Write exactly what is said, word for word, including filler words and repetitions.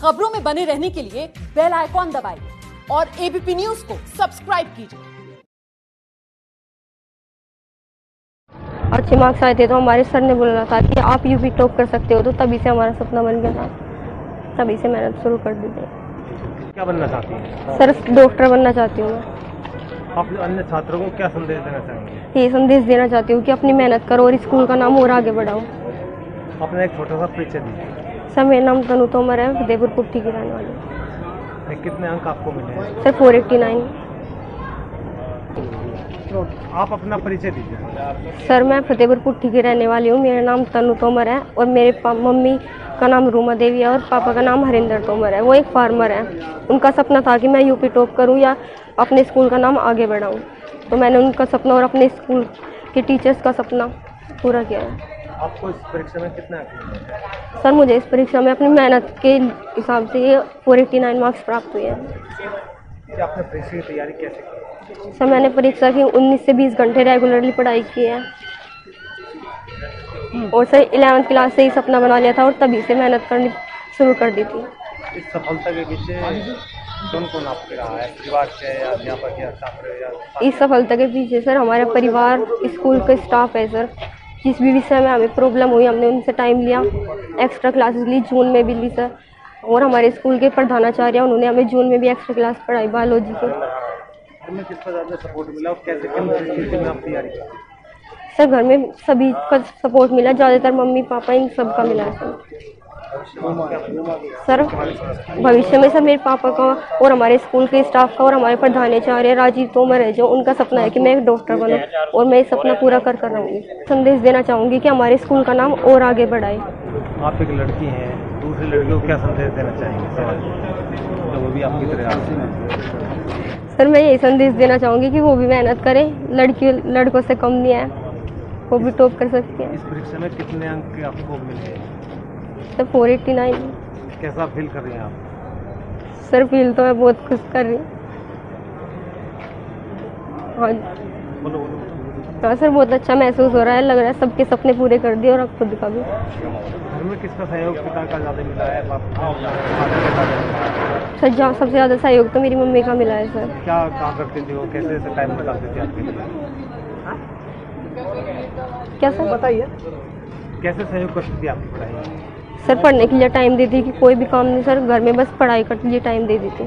खबरों में बने रहने के लिए बेल आइकॉन दबाइए और एबीपी न्यूज को सब्सक्राइब कीजिए। अच्छे मार्क्स आए थे तो हमारे सर ने बोला था कि आप यूपी टॉप कर सकते हो, तो तभी से हमारा सपना बन गया था, तभी से मेहनत शुरू कर दी थी। क्या बनना चाहती हैं? सर डॉक्टर बनना चाहती हूँ मैं। आप अन्य छात्रों को क्या संदेश देना चाहेंगे? ये संदेश देना चाहती हूँ कि अपनी मेहनत करो और स्कूल का नाम और आगे बढ़ाओ। अपना एक छोटा सा परिचय दीजिए। सर मेरा नाम तनु तोमर है, फतेहपुर पुट्ठी की रहने वाली। कितने अंक आपको मिले हैं? Sir four eighty nine. तो आप अपना परिचय दीजिए। सर मैं फतेहपुर पुट्ठी की रहने वाली हूँ, मेरा नाम तनु तोमर है और मेरे मम्मी का नाम रूमा देवी है और पापा का नाम हरिंदर तोमर है। वो एक फार्मर है। उनका सपना था कि मैं यूपी टॉप करूँ या अपने स्कूल का नाम आगे बढ़ाऊँ, तो मैंने उनका सपना और अपने स्कूल के टीचर्स का सपना पूरा किया है। आपको इस परीक्षा में कितना अंक मिले? सर मुझे इस परीक्षा में अपनी मेहनत के हिसाब से ये फोर एट्टी नाइन मार्क्स प्राप्त हुए हैं। क्या आपने परीक्षा की तैयारी कैसे की? सर मैंने परीक्षा की उन्नीस से बीस घंटे रेगुलरली पढ़ाई की है और सर इलेवेंथ क्लास से ही सपना बना लिया था और तभी से मेहनत करनी शुरू कर दी थी। इस सफलता के पीछे कौन कौन आपके रहा है? परिवार से या अध्यापक या छात्र या? इस सफलता के पीछे सर हमारा परिवार, स्कूल का स्टाफ है। सर जिस भी विषय में हमें प्रॉब्लम हुई हमने उनसे टाइम लिया, एक्स्ट्रा क्लासेस ली, जून में भी ली सर। और हमारे स्कूल के प्रधानाचार्य उन्होंने हमें जून में भी एक्स्ट्रा क्लास पढ़ाई बायोलॉजी की। हमें किसका ज़्यादा सपोर्ट मिला और कैसे किस स्थिति में आप तैयारी की? सर घर में सभी का सपोर्ट मिला, ज़्यादातर मम्मी पापा इन सब का मिला है सर। सर भविष्य में सर मेरे पापा का और हमारे स्कूल के स्टाफ का और हमारे प्रधानाचार्य राजीव तोमर है जो, उनका सपना है कि मैं एक डॉक्टर बनूं और मैं ये सपना पूरा कर कर रहूँगी। संदेश देना चाहूँगी कि हमारे स्कूल का नाम और आगे बढ़ाए। आप एक लड़की हैं, दूसरी लड़कियों को क्या संदेश देना चाहेंगे समाज तो वो भी आपकी तरह? सर मैं यही संदेश देना चाहूँगी कि वो भी मेहनत करें, लड़की लड़कों से कम नहीं है, वो भी टॉप कर सकती है। इस परीक्षा में कितने अंक आपको मिले? Sir four eighty nine. कैसा फील कर रही हैं आप? सर फील तो मैं बहुत खुश कर रही हूँ। हाँ बोलो बोलो। हाँ सर बहुत अच्छा महसूस हो रहा है, लग रहा है सबके सपने पूरे कर दिए और अब खुद का भी। घर में किसका सहयोग पिता का ज़्यादा मिला है? सर जहाँ सबसे ज़्यादा सहयोग तो मेरी मम्मी का मिला है सर। क्या काम करती थी वो, कैसे ऐसे टाइम निकालती थी आपके लिए? क्या सर बताइए? कैसे सहयोग करती थी आपकी पढ़ाई? सर पढ़ने के लिए टाइम देती कि कोई भी काम नहीं सर, घर में बस पढ़ाई करने के लिए टाइम दे देती।